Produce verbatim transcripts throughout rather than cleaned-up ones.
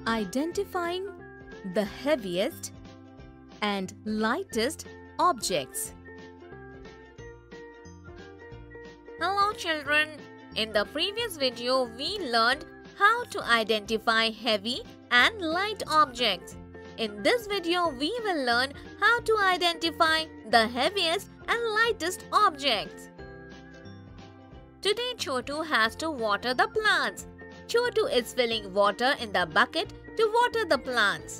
Identifying the heaviest and lightest objects. Hello children, in the previous video we learned how to identify heavy and light objects. In this video we will learn how to identify the heaviest and lightest objects. Today Chotu has to water the plants. Chotu is filling water in the bucket to water the plants.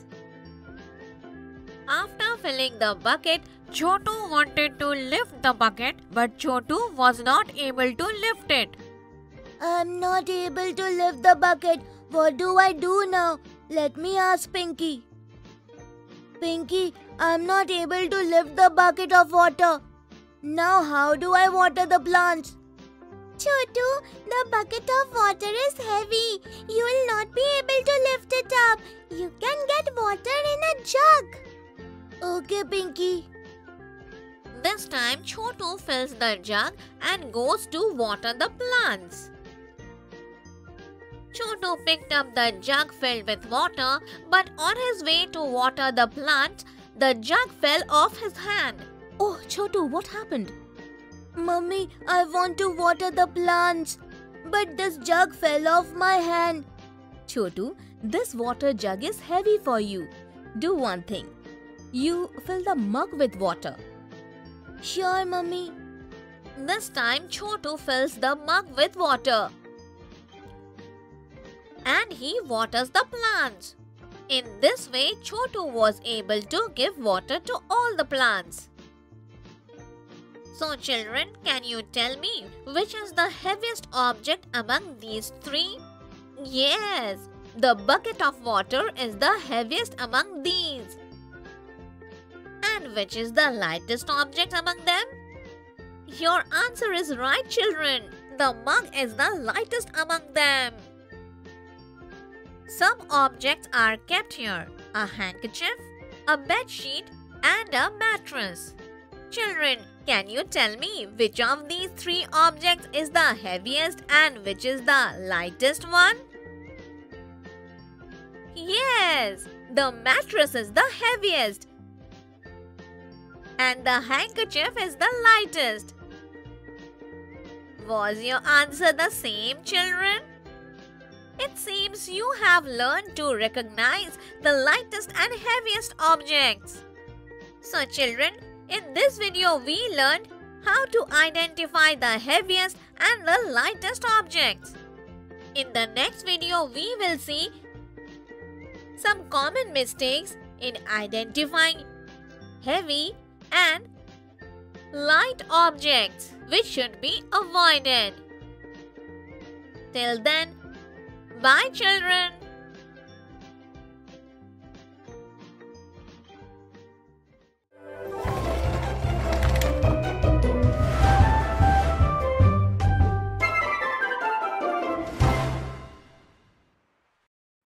After filling the bucket, Chotu wanted to lift the bucket, but Chotu was not able to lift it. I'm not able to lift the bucket. What do I do now? Let me ask Pinky. Pinky, I'm not able to lift the bucket of water. Now how do I water the plants? Chotu, the bucket of water is heavy. You will not be able to lift it up. You can get water in a jug. Okay, Pinky. This time Chotu fills the jug and goes to water the plants. Chotu picked up the jug filled with water, but on his way to water the plants, the jug fell off his hand. Oh, Chotu, what happened? Mummy, I want to water the plants, but this jug fell off my hand. Chotu, this water jug is heavy for you. Do one thing. You fill the mug with water. Sure, Mummy. This time Chotu fills the mug with water. And he waters the plants. In this way, Chotu was able to give water to all the plants. So children, can you tell me which is the heaviest object among these three? Yes, the bucket of water is the heaviest among these. And which is the lightest object among them? Your answer is right, children. The mug is the lightest among them. Some objects are kept here: a handkerchief, a bed sheet, and a mattress. Children, can you tell me which of these three objects is the heaviest and which is the lightest one? Yes, the mattress is the heaviest and the handkerchief is the lightest. Was your answer the same, children? It seems you have learned to recognize the lightest and heaviest objects. So children, in this video we learned how to identify the heaviest and the lightest objects. In the next video we will see some common mistakes in identifying heavy and light objects which should be avoided. Till then, bye children.